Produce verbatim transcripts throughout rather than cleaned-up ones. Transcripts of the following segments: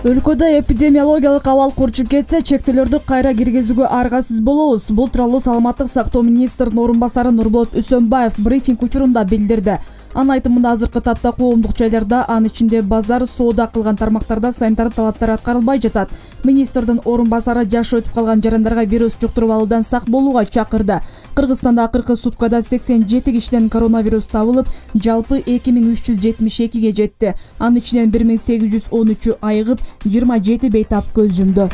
Өлкөдө эпидемиологиялык абал курчуп кетсе, чектөөлөрдү кайра киргизүүгө аргасыз болобуз. Бул тууралуу Саламаттык сактоо министринин орун басары Нурболот Үсөнбаев брифинг учурунда билдирди. Анын айтымында азыркы тапта коомдук жайларда, анын ичинде базар, соода кылган тармактарда санитар талаптар аткарылбай жатат. Министрдин орун басары жаш өтүп калган жарандарга вирус жуктуруп алуудан сак болууга чакырды. Кыргызстанда акыркы суткада сексен жети кишиден коронавирус табылып, жалпы эки миң үч жүз жетимиш экиге жетти. Анын ичинен бир миң сегиз жүз он үчү айыгып, жыйырма жети бейтап көз жумду.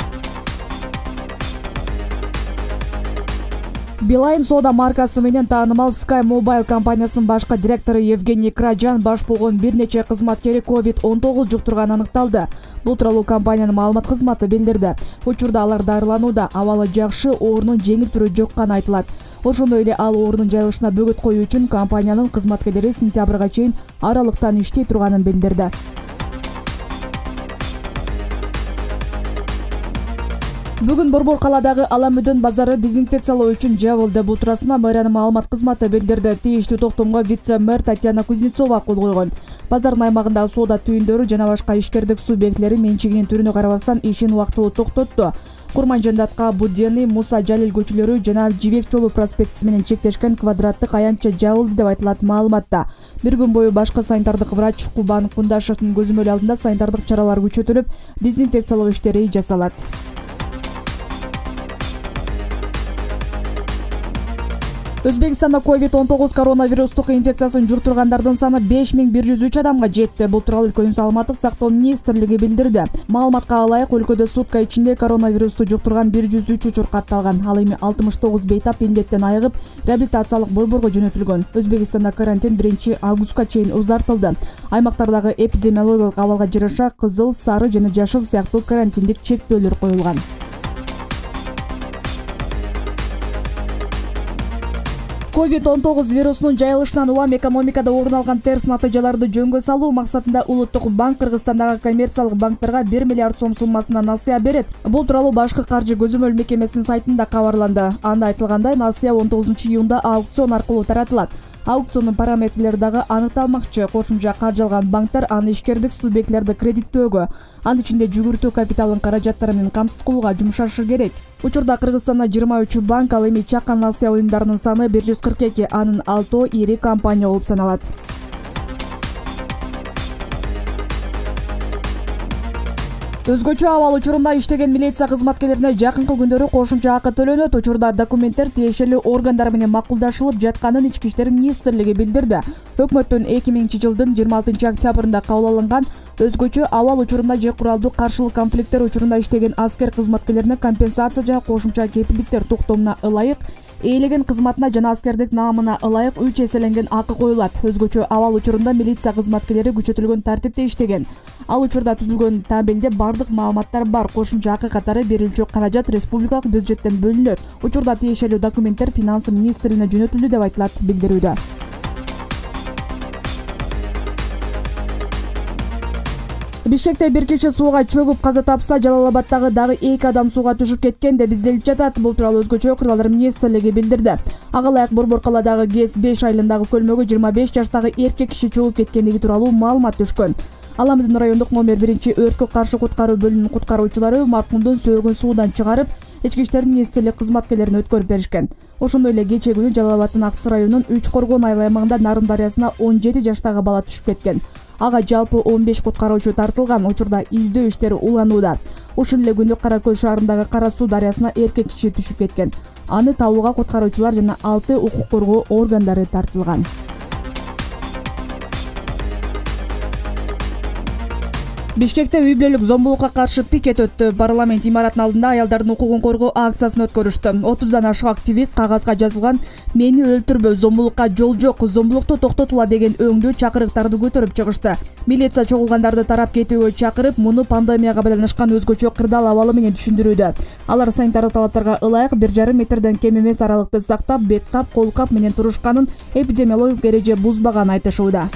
Билайн соода маркасы менен таанымал Sky Mobile компаниясынын башкы директору Евгений Краджан баш болгон бир нече кызматкери ковид он тогуз жуктурганы аныкталды. Бул тууралуу компаниянын маалымат кызматы билдирди. Учурда алар дарыланууда, абалы жакшы, оорунун жеңил түрү жокканы айтылат. Ошондой эле ал оорунун жайылышына бөгөт коюу үчүн компаниянын кызматкерлери сентябрга чейин аралыктан иштей турганын билдирди. Бүгүн Борбор калаадагы Аламүдөн базары дезинфекциялоо үчүн жабылды. Бул туурасында мэриянын маалымат кызматы билдирди. Тийиштүү токтомго вице-мэр Татьяна Кузнецова кол койгон. Базардын аймагындагы соода түйүндөрү жана башка ишкердик субъектлери менчигинин түрүнө карабастан ишин убактылуу токтотту. Курманжандатка, Буденный, Муса Жалил көчөлөрү жана Жибек жолу проспектиси менен чектешкен квадраттык аянтча жабылды деп айтылат маалыматта. Бир күн бою башкы санитардык врач Кубан Кундашевдин көзөмөлү алдында санитардык чаралар күчөтүлүп, дезинфекциялоо иштери жасалат. Өзбекстанда ковид он тогуз коронавирустук инфекциясын жуктургандардын саны беш миң бир жүз үч адамга жетти. Бул тууралуу өлкөнүн Саламаттык сактоо министрлиги билдирди. Маалыматка ылайык, өлкөдө сутка ичинде коронавирусту жуктурган бир жүз үч учур катталган. Ал эми алтымыш тогуз бейтап илдеттен айыгып, реабилитациялык борборго жөнөтүлгөн. Өзбекстанда карантин биринчи августка чейин узартылды. Аймактардагы эпидемиологиялык абалга жараша кызыл, сары жана жашыл сыяктуу карантиндик чектөөлөр коюлган. ковид он тогуз вирусунун жайылышынан улам экономикада орун алган терс натыйжаларды жөнгө салуу максатында Улуттук банк Кыргызстандагы коммерциялык банктарга бир миллиард сом суммасына насыя берет. Бул тууралуу башкы каржы көзөмөл мекемесинин сайтында кабарланды. Анда айтылгандай, насыя он тогузунчу июнда аукцион аркылуу таратылат. Аукциондун параметрлери дагы аныкталмакчы. Кошумча каржы алган банктар аны ишкердик субъектлерди кредиттөөгө, анын ичинде жүгүртүү капиталын каражаттары менен камсыз кылууга жумшашы керек. Учурда Кыргызстанда жыйырма үч банк, ал эми чакан насыя уюмдарынын саны бир жүз кырк эки, анын алтоо ири компания болуп саналат. Өзгөчө абал учурунда иштеген милиция кызматкерлерине жакынкы күндөрү кошумча акы төлөнөт. Учурда документтер тиешелүү органдар менен макулдашылып жатканын Ички иштер министрлиги билдирди. Өкмөттүн эки миңинчи жылдын жыйырма алтынчы октябрында кабыл алынган өзгөчө абал учурунда же куралдуу каршылык конфликттер учурунда иштеген аскер кызматкерлерине компенсация жана кошумча кепилдиктер токтомуна ылайык ээлеген кызматына жана аскердик наамына ылайык үч эселенген акы коюлат. Өзгөчө абал учурунда милиция кызматкерлери күчөтүлгөн тартипте иштеген. Ал учурда түзүлгөн табелде бардык маалыматтар бар. Кошумча акы катары берилчү каражат республикалык бюджеттен бөлүнөт. Учурда тиешелүү документтер финансы министрлигине жөнөтүлдү деп айтылат билдирүүдө. Бишкекте бир киши сууга чөгүп каза тапса, Жалал-Абадтагы дагы эки адам сууга түшүп кеткен деп изделип жатат. Бул тууралуу өзгөчө окуялар министрлиги билдирди. Ага ылайык Борбор калаадагы ГЭС беш айылындагы көлмөгө жыйырма беш жаштагы эркек киши чөгүп кеткендиги тууралуу маалымат түшкөн. Аламүдүн райондук номер биринчи өрткө каршы куткаруу бөлүмүнүн куткаруучулары маркумдун сөөгүн суудан чыгарып, Ички иштер министрлиги кызматкерлерине өткөрүп беришкен. Ошондой эле кечээ күнү Жалал-Абадтын Аксы районунун үч коргон айыл аймагында Нарын дарыясына он жети жаштагы бала түшүп кеткен. Ага жалпы он беш куткаруучу тартылган. Учурда издөө иштери уланууда. Ошол эле күнү Кара Көл шаарындагы Кара Суу дарыясына эркек киши түшүп кеткен. Аны табууга куткаруучулар жана алты укук коргоо органдары тартылган. Бишкекте үй бүлөлүк зомбулукка каршы пикет өттү. Парламент имаратынын алдында аялдардын укугун коргоо акциясын өткөрүштү. отуздан ашык активист кагазга жазылган "Мени өлтүрбө, зомбулукка жол жок, зомбулукту токтотула" деген өңдүү чакырыктарды көтөрүп чыгышты. Милиция чогулгандарды тарап кетүүгө чакырып, муну пандемияга байланышкан өзгөчө кырдаал абалы менен түшүндүрүүдө. Алар санитардык талаптарга ылайык бир жарым метрден кем эмес аралыкты сактап, бет кап, кол кап менен турушканын, эпидемиологиялык эреже бузбаганын айтышууда.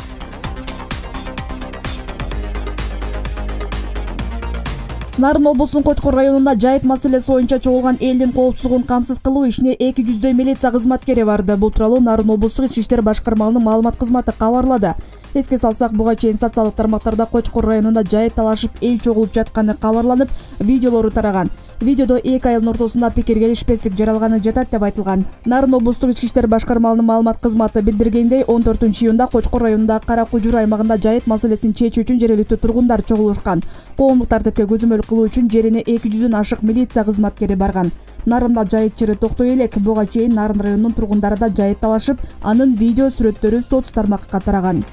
Нарын облусунун Кочкор районунда жайыт маселеси боюнча чогулган элдин коопсуздугун камсыз кылуу ишине эки жүздөй милиция кызматкери барды. Бул тууралуу Нарын облустук Ички иштер башкармалыгынын маалымат кызматы кабарлады. Эске салсак, буга чейин социалдык тармактарда Кочкор районунда жайыт талашып эл чогулуп жатканы кабарланып, видеолору тараган. Видеодо эки айылдын ортосунда пикир келишпестик жаралганы жатат деп айтылган. Нарын облустук ички иштер башкармалынын маалымат кызматы билдиргендей, он төртүнчү июнда Кочкор районунда Кара Кужур аймагында жайыт маселесин чечүү үчүн жергиликтүү тургундар чогулушкан. Коомдук тартипке көзөмөл кылуу үчүн жерине эки жүздөн ашык милиция кызматкери барган. Нарында жайыт чыры токтой элек. Буга чейин Нарын районунун тургундары да жайыт талашып, анын видео сүрөттөрү соц тармакка тараган.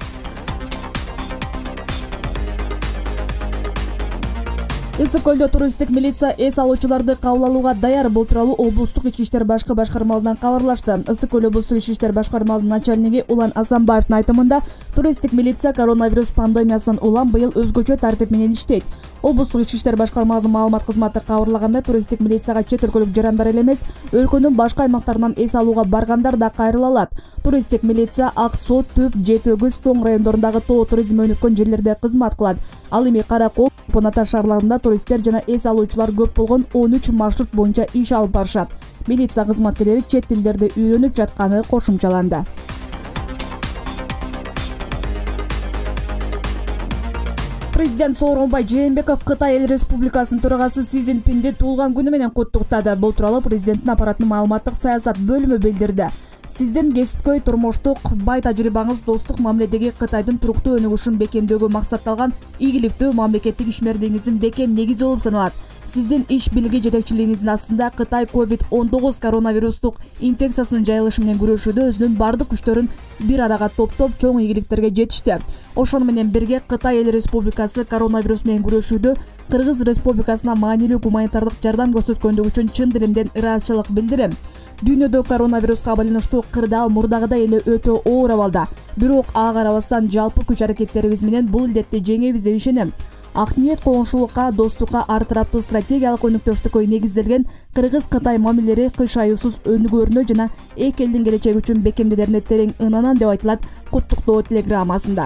Ысык көлдө туристтик милиция эс алуучуларды кабыл алууга даяр. Бул тууралуу облустук ички иштер башкы башкармалынан кабарлашты. Ысык көл облустук ички иштер башкармалынын начальниги Улан Асанбаевдин айтымында, туристтик милиция коронавирус пандемиясынан улам быйыл өзгөчө тартип менен иштейт. Облустук ички иштер башкармалынын маалымат кызматы кабарлагандай, туристтик милицияга чет өлкөлүк жарандар эле эмес, өлкөнүн башка аймактарынан эс алууга баргандар да кайрыла алат. Туристтик милиция Ак Соо, Түп, Жети Өгүз, Тоң райондорундагы тоо туризми өнүккөн жерлерде кызмат кылат. Ал эми Каракол, Поната шаарларында туристтер жана эс алуучулар көп болгон он үч маршрут боюнча иш алып барышат. Милиция кызматкерлери чет тилдерди үйрөнүп жатканы кошумчаланды. Президент Сооронбай Жээнбеков Кытай Эл Республикасынын төрагасы Си Цзиньпинди туулган күнү менен куттуктады. Бул тууралуу президенттин аппаратынын маалыматтык саясат бөлүмү билдирди. Сиздин кесипкөй турмуштук бай тажрыйбаңыз достук мамиледеги Кытайдын туруктуу өнүгүшүн бекемдөөгө максатталган ийгиликтүү мамлекеттик ишмердигиңиздин бекем негизи болуп саналат. Сиздин иш билги жетекчилигиңиздин астында Кытай ковид он тогуз коронавирустук инфекциясынын жайылышы менен күрөшүүдө өзүнүн бардык күчтөрүн бир арага топтоп чоң ийгиликтерге жетишти. Ошону менен бирге Кытай Эл Республикасы коронавирус менен күрөшүүдө Кыргыз Республикасына маанилүү гуманитардык жардам көрсөткөндүгү үчүн чын диlimden ыраазычылык билдирем. Дүйнөдө коронавируска байланыштуу кырдаал мурдагыдай эле өтө оор абалда. Бирок ага карабастан жалпы күч аракеттерибиз менен бул илдетти жеңебиз деп ишенем. Ак ниет, коңшулукка, достукка, ар тараптуу стратегиялык өнүктүштүккө негизделген Кыргыз-Кытай мамилелери кыйшаюусуз өнүгөрүнө жана эки элдин келечеги үчүн бекемдедерине терең ынанам деп айтылат куттуктоо телеграммасында.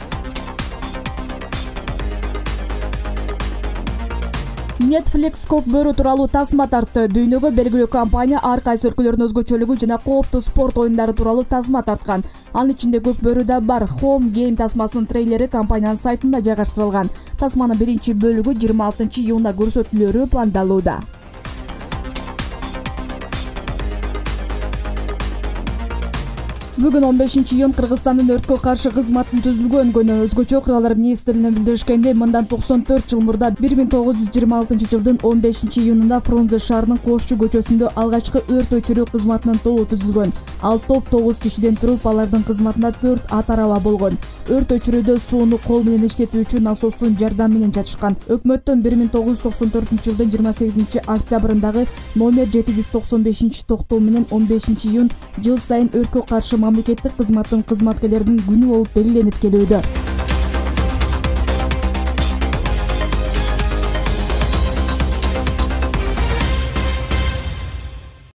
Netflix көк бөрү тууралуу тасма тартты. Дүйнөгө белгилүү компания ар кайсы өлкөлөрдүн өзгөчөлүгү жана кооптуу спорт оюндары тууралуу тасма тарткан. Анын ичинде көк бөрү да бар. Home Game тасмасынын трейлери компаниянын сайтында жайгаштырылган. Тасманын биринчи бөлүгү жыйырма алтынчы июнда көрсөтүлөрү пландалууда. Бүгүн он бешинчи июнь Кыргызстандын өрткө каршы кызматтын түзүлгөн күнү. Өзгөчө окуялар министрлигинин билдиришкендей, мындан токсон төрт жыл мурда бир миң тогуз жүз жыйырма алтынчы жылдын он бешинчи июнунда Фрунзе шаарынын Кошчу көчөсүндө алгачкы өрт өчүрүү кызматынын тобу түзүлгөн. Ал топ тогуз кишиден туруп, алардын кызматында төрт ат араба болгон. Өрт өчүрүүдө сууну кол менен иштетүүчү насостун жардамы менен жатышкан. Өкмөттөн бир миң тогуз жүз токсон төртүнчү жылдын жыйырма сегизинчи октябрындагы номер жети жүз токсон бешинчи токтоо менен он бешинчи июнь жыл сайын өрткө каршы мамлекеттик кызматтын кызматкерлеринин күнү болуп белгиленип келүүдө.